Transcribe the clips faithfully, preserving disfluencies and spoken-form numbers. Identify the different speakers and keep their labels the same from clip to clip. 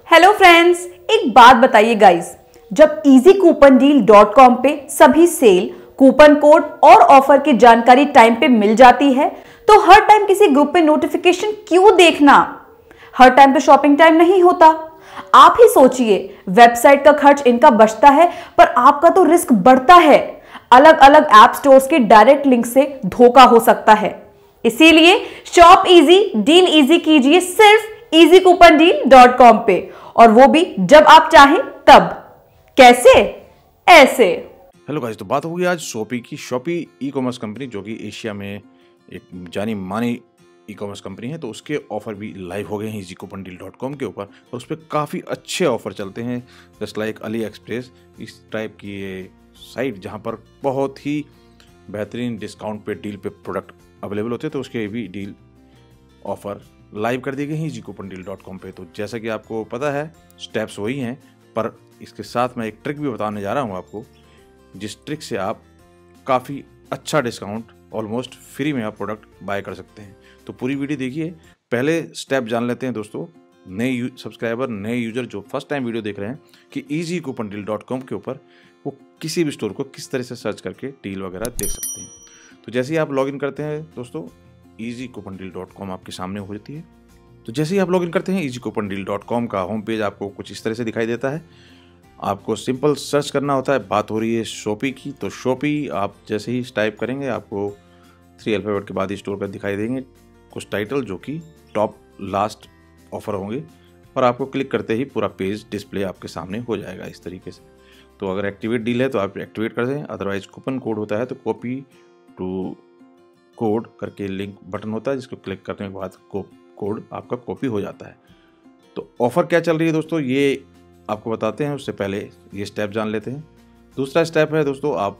Speaker 1: Hello friends, एक बात बताइए गाइस, जब easy coupon deal dot com पे सभी सेल, कूपन कोड और ऑफर की जानकारी टाइम पे मिल जाती है तो हर टाइम किसी ग्रुप पे नोटिफिकेशन क्यों देखना? हर टाइम तो शॉपिंग टाइम नहीं होता। आप ही सोचिए, वेबसाइट का खर्च इनका बचता है पर आपका तो रिस्क बढ़ता है। अलग अलग ऐप स्टोर्स के डायरेक्ट लिंक से धोखा हो सकता है। इसीलिए शॉप इजी, डील इजी कीजिए सिर्फ easy coupon deal dot com पे, और वो भी जब आप चाहें तब। कैसे? ऐसे।
Speaker 2: हेलो गाइस, तो बात होगी आज शॉपी की। शॉपी ई कॉमर्स कंपनी जो कि एशिया में एक जानी मानी ई कॉमर्स कंपनी है, तो उसके ऑफर भी लाइव हो गए हैं easy coupon deal dot com के ऊपर, और उस पर काफ़ी अच्छे ऑफर चलते हैं। जस्ट लाइक अली एक्सप्रेस, इस टाइप की ये साइट जहां पर बहुत ही बेहतरीन डिस्काउंट पे डील पे प्रोडक्ट अवेलेबल होते हैं, तो उसके भी डील ऑफर लाइव कर दिए गए हैं easy coupon deal dot com पे। तो जैसा कि आपको पता है, स्टेप्स वही हैं, पर इसके साथ मैं एक ट्रिक भी बताने जा रहा हूँ आपको, जिस ट्रिक से आप काफ़ी अच्छा डिस्काउंट, ऑलमोस्ट फ्री में आप प्रोडक्ट बाय कर सकते हैं। तो पूरी वीडियो देखिए। पहले स्टेप जान लेते हैं दोस्तों, नए सब्सक्राइबर, नए यूजर जो फर्स्ट टाइम वीडियो देख रहे हैं, कि easy coupon deal dot com के ऊपर वो किसी भी स्टोर को किस तरह से सर्च करके डील वगैरह देख सकते हैं। तो जैसे ही आप लॉगिन करते हैं दोस्तों, easy coupon deal dot com आपके सामने हो जाती है। तो जैसे ही आप लॉगिन करते हैं, easy coupon deal dot com का होम पेज आपको कुछ इस तरह से दिखाई देता है। आपको सिंपल सर्च करना होता है। बात हो रही है शॉपी की, तो शॉपी आप जैसे ही टाइप करेंगे, आपको थ्री अल्फाबेट के बाद ही स्टोर का दिखाई देंगे कुछ टाइटल, जो कि टॉप लास्ट ऑफर होंगे, और आपको क्लिक करते ही पूरा पेज डिस्प्ले आपके सामने हो जाएगा इस तरीके से। तो अगर एक्टिवेट डील है तो आप एक्टिवेट कर दें, अदरवाइज कूपन कोड होता है तो कॉपी टू कोड करके लिंक बटन होता है, जिसको क्लिक करने के बाद कोड आपका कॉपी हो जाता है। तो ऑफर क्या चल रही है दोस्तों, ये आपको बताते हैं। उससे पहले ये स्टेप जान लेते हैं। दूसरा स्टेप है दोस्तों, आप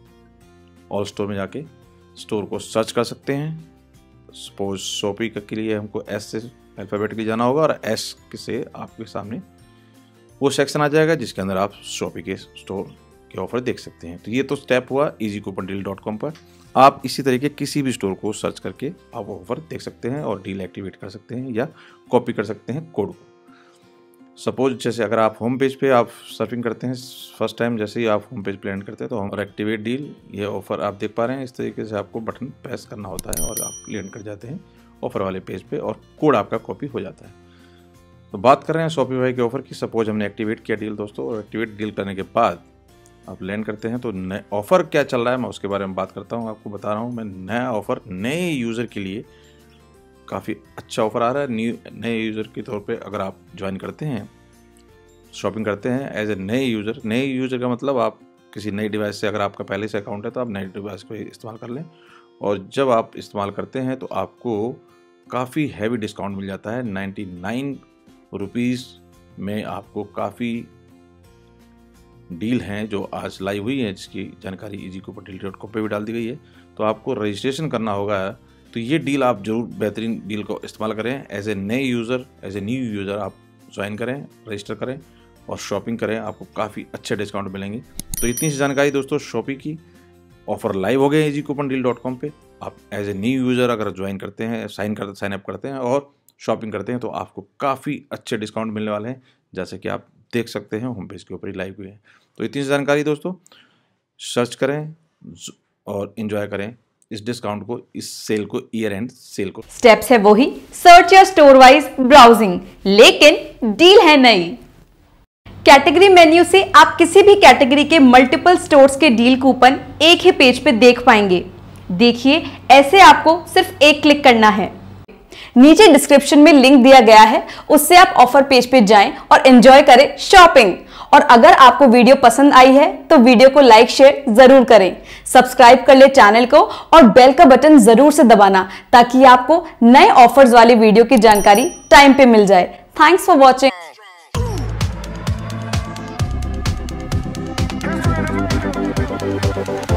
Speaker 2: ऑल स्टोर में जाके स्टोर को सर्च कर सकते हैं। सपोज शॉपी के लिए हमको एस से अल्फाबेटिकली जाना होगा, और एस से आपके सामने वो सेक्शन आ जाएगा जिसके अंदर आप शॉपी के स्टोर के ऑफर देख सकते हैं। तो ये तो स्टेप हुआ easy coupon deal dot com पर। आप इसी तरीके किसी भी स्टोर को सर्च करके आप ऑफर देख सकते हैं और डील एक्टिवेट कर सकते हैं या कॉपी कर सकते हैं कोड को। सपोज जैसे अगर आप होम पेज पे आप सर्फिंग करते हैं फर्स्ट टाइम, जैसे ही आप होम पेज पे लैंड करते हैं तो और एक्टिवेट डील, ये ऑफर आप देख पा रहे हैं। इस तरीके से आपको बटन प्रेस करना होता है और आप लैंड कर जाते हैं ऑफर वाले पेज पे, और कोड आपका कॉपी हो जाता है। तो बात कर रहे हैं शॉपिफाई के ऑफर की। सपोज हमने एक्टिवेट किया डील दोस्तों, और एक्टिवेट डील करने के बाद आप लैंड करते हैं, तो नए ऑफर क्या चल रहा है मैं उसके बारे में बात करता हूँ। आपको बता रहा हूँ मैं, नया ऑफर नए यूज़र के लिए काफ़ी अच्छा ऑफर आ रहा है। न्यू नए यूज़र के तौर पे अगर आप ज्वाइन करते हैं, शॉपिंग करते हैं एज ए नए यूज़र, नए यूज़र का मतलब आप किसी नई डिवाइस से, अगर आपका पहले से अकाउंट है तो आप नई डिवाइस को इस्तेमाल कर लें, और जब आप इस्तेमाल करते हैं तो आपको काफ़ी हैवी डिस्काउंट मिल जाता है। नाइन्टी नाइन रुपीज़ में आपको काफ़ी डील हैं जो आज लाइव हुई है, जिसकी जानकारी easy coupon deal dot com पर भी डाल दी गई है। तो आपको रजिस्ट्रेशन करना होगा। तो ये डील आप जरूर बेहतरीन डील को इस्तेमाल करें। एज ए नए user, as a new user आप ज्वाइन करें, रजिस्टर करें और शॉपिंग करें, आपको काफ़ी अच्छे डिस्काउंट मिलेंगे। तो इतनी सी जानकारी दोस्तों शॉपी की। ऑफर लाइव हो गए easy coupon deal dot com पर। आप एज ए न्यू यूज़र अगर ज्वाइन करते हैं, साइन करते साइन अप करते हैं और शॉपिंग करते हैं, तो आपको काफ़ी अच्छे डिस्काउंट मिलने वाले हैं, जैसे कि आप देख सकते हैं होम पेज के ऊपर ही लाइव हुए हैं। तो इतनी सी जानकारी दोस्तों, सर्च करें और एंजॉय करें इस डिस्काउंट को, इस सेल को, ईयर एंड सेल को।
Speaker 1: स्टेप्स है वही, सर्च या स्टोर वाइज ब्राउजिंग, लेकिन डील है नई। कैटेगरी मेन्यू से आप किसी भी कैटेगरी के मल्टीपल स्टोर्स के डील कूपन एक ही पेज पे देख पाएंगे। देखिए, ऐसे आपको सिर्फ एक क्लिक करना है। नीचे डिस्क्रिप्शन में लिंक दिया गया है, उससे आप ऑफर पेज पे जाएं और एंजॉय करें शॉपिंग। और अगर आपको वीडियो पसंद आई है तो वीडियो को लाइक शेयर जरूर करें, सब्सक्राइब कर ले चैनल को, और बेल का बटन जरूर से दबाना, ताकि आपको नए ऑफर्स वाली वीडियो की जानकारी टाइम पे मिल जाए। Thanks for watching.
Speaker 3: We'll be right back.